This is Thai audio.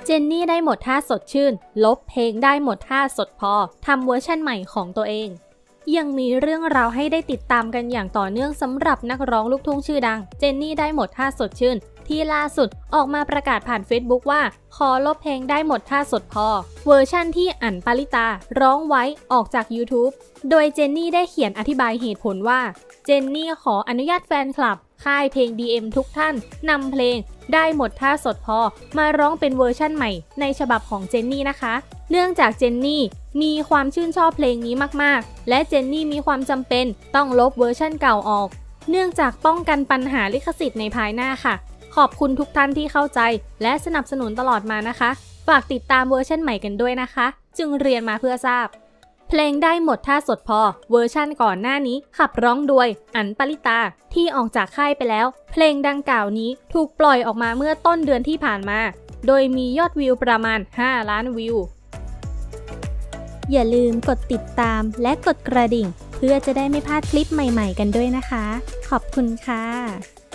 เจนนี่ได้หมดท่าสดชื่นลบเพลงได้หมดท่าสดพอทำเวอร์ชันใหม่ของตัวเองยังมีเรื่องราวให้ได้ติดตามกันอย่างต่อเนื่องสำหรับนักร้องลูกทุ่งชื่อดังเจนนี่ได้หมดท่าสดชื่นที่ล่าสุดออกมาประกาศผ่าน Facebook ว่าขอลบเพลงได้หมดท่าสดพอเวอร์ชั่นที่อั๋นปาริตาร้องไว้ออกจาก YouTube โดยเจนนี่ได้เขียนอธิบายเหตุผลว่าเจนนี่ขออนุญาตแฟนคลับค่ายเพลง DM ทุกท่านนำเพลงได้หมดท่าสดพอมาร้องเป็นเวอร์ชั่นใหม่ในฉบับของเจนนี่นะคะเนื่องจากเจนนี่มีความชื่นชอบเพลงนี้มากๆและเจนนี่มีความจำเป็นต้องลบเวอร์ชั่นเก่าออกเนื่องจากป้องกันปัญหาลิขสิทธิ์ในภายหน้าค่ะขอบคุณทุกท่านที่เข้าใจและสนับสนุนตลอดมานะคะฝากติดตามเวอร์ชั่นใหม่กันด้วยนะคะจึงเรียนมาเพื่อทราบเพลงได้หมดท่าสดพอเวอร์ชั่นก่อนหน้านี้ขับร้องโดยอั๋นปาริตาที่ออกจากค่ายไปแล้วเพลงดังกล่าวนี้ถูกปล่อยออกมาเมื่อต้นเดือนที่ผ่านมาโดยมียอดวิวประมาณ5 ล้านวิวอย่าลืมกดติดตามและกดกระดิ่งเพื่อจะได้ไม่พลาดคลิปใหม่ๆกันด้วยนะคะขอบคุณค่ะ